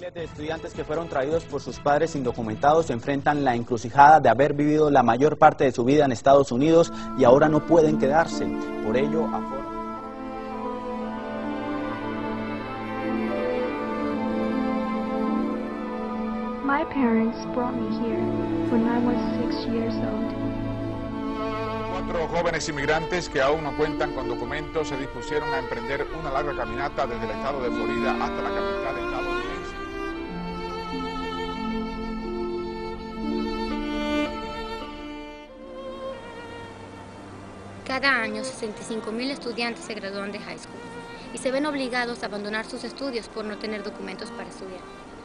Miles de estudiantes que fueron traídos por sus padres indocumentados enfrentan la encrucijada de haber vivido la mayor parte de su vida en Estados Unidos y ahora no pueden quedarse. Por ello, My parents brought me here when I was 6 years old. 4 jóvenes inmigrantes que aún no cuentan con documentos se dispusieron a emprender una larga caminata desde el estado de Florida hasta la capital estadounidense. Cada año 65.000 estudiantes se gradúan de high school y se ven obligados a abandonar sus estudios por no tener documentos para estudiar.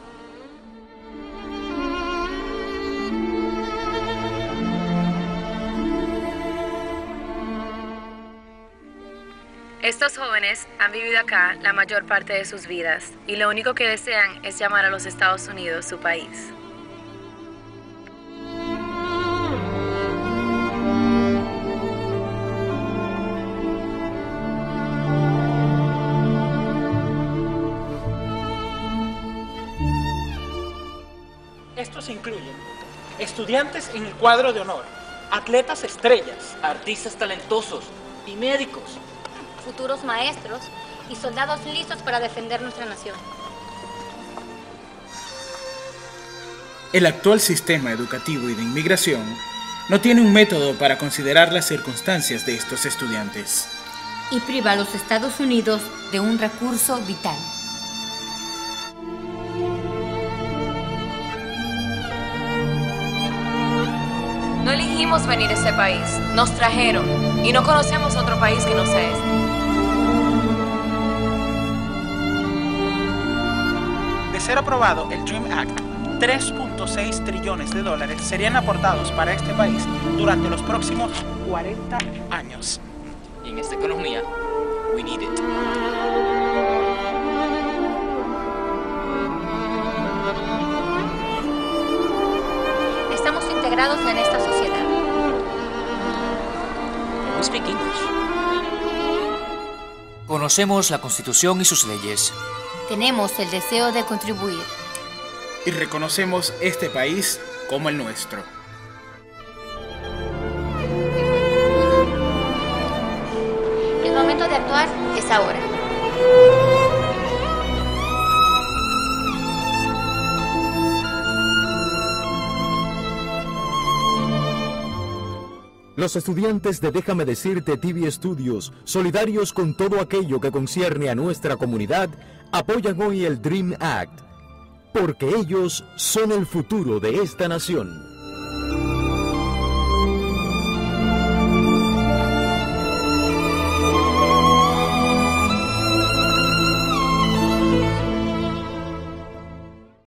Estos jóvenes han vivido acá la mayor parte de sus vidas y lo único que desean es llamar a los Estados Unidos su país. Estos incluyen estudiantes en el cuadro de honor, atletas estrellas, artistas talentosos y médicos, futuros maestros y soldados listos para defender nuestra nación. El actual sistema educativo y de inmigración no tiene un método para considerar las circunstancias de estos estudiantes. Y priva a los Estados Unidos de un recurso vital. No elegimos venir a este país, nos trajeron y no conocemos otro país que no sea este. De ser aprobado el DREAM Act, 3.6 trillones de dólares serían aportados para este país durante los próximos 40 años. Y en esta economía, we need it. Estamos integrados en esta sociedad. We speak English. Conocemos la Constitución y sus leyes. Tenemos el deseo de contribuir. Y reconocemos este país como el nuestro. El momento de actuar es ahora. Los estudiantes de Déjame Decirte TV Studios, solidarios con todo aquello que concierne a nuestra comunidad, apoyan hoy el DREAM Act, porque ellos son el futuro de esta nación.